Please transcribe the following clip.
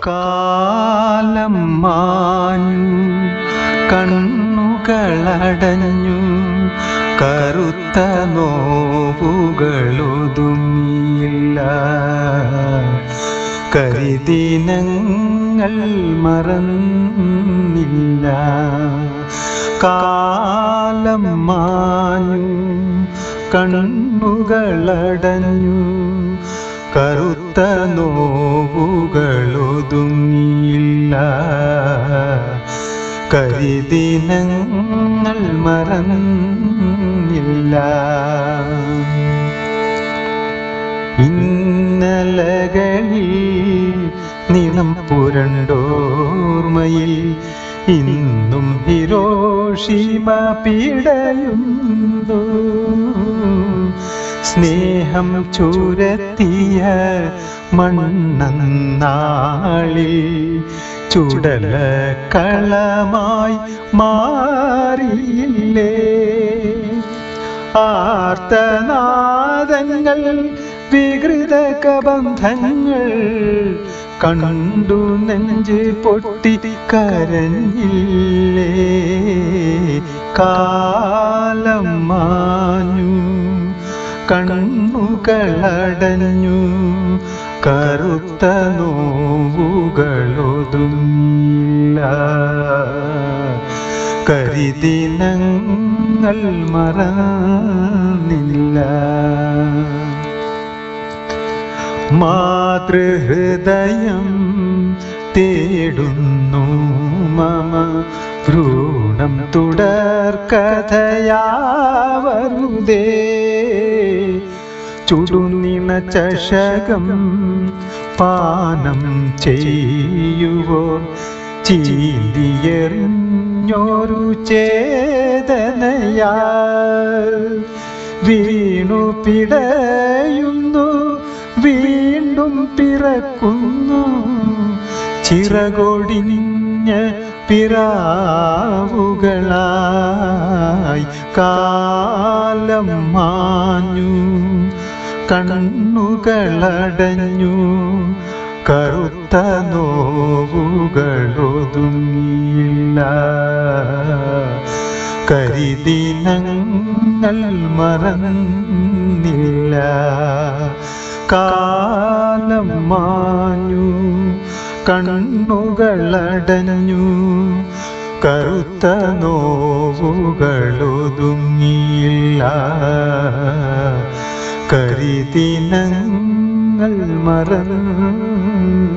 കാലം മാഞ്ഞു കണ്ണുകളടഞ്ഞു കറുത്ത നോവുകളൊതുങ്ങിയില്ല. കരിദിനങ്ങൾ മറന്നില്ല. കാലം മാഞ്ഞു കണ്ണുകളടഞ്ഞു കറുത്ത നോവുകളൊതുങ്ങിയില്ല. കരിദിനങ്ങൾ മറന്നില്ല. ഇന്നലകളിൽ നിണം പുരണ്ടോർമ്മയിൽ ഇന്നും ഹിരോഷിമ പിടയുന്നു. സ്നേഹം ചുരത്തിയ മണ്ണന്നാളിൽ ചുടലക്കളമായി മാറിയില്ലേ. ആർത്തനാദങ്ങൾ വികൃത കബന്ധങ്ങൾ കണ്ടു നെഞ്ച് പൊട്ടി കരഞ്ഞില്ലേ. കാലം മാഞ്ഞു കണ്ണുകളടഞ്ഞു കറുത്ത നോവുകളൊതുങ്ങില്ല. കരിദിനങ്ങൾ മറന്നില്ല. മാതൃഹൃദയം തേടുന്നു മമ ഭ്രൂണം തുടർക്കഥയാവരുതേ. ചുടുനിണ ചഷകം പാനം ചെയ്യുവോർ ചീന്തിയെറിഞ്ഞൊരു ചേതനയാ വീണു പിടയുന്നു വീണ്ടും പിറക്കുന്നു. ചിറകൊടിഞ്ഞ പിറാവുകളായി കാലം മാഞ്ഞു കണ്ണുകളടഞ്ഞു കറുത്ത നോവുകളൊതുങ്ങില്ല. കരിദിനങ്ങൾ മറന്നില്ല. കാലം മാഞ്ഞു കണ്ണുകളടഞ്ഞു കറുത്ത നോവുകളൊതുങ്ങില്ല. കരിദിനങ്ങൾ മറന്നില്ല.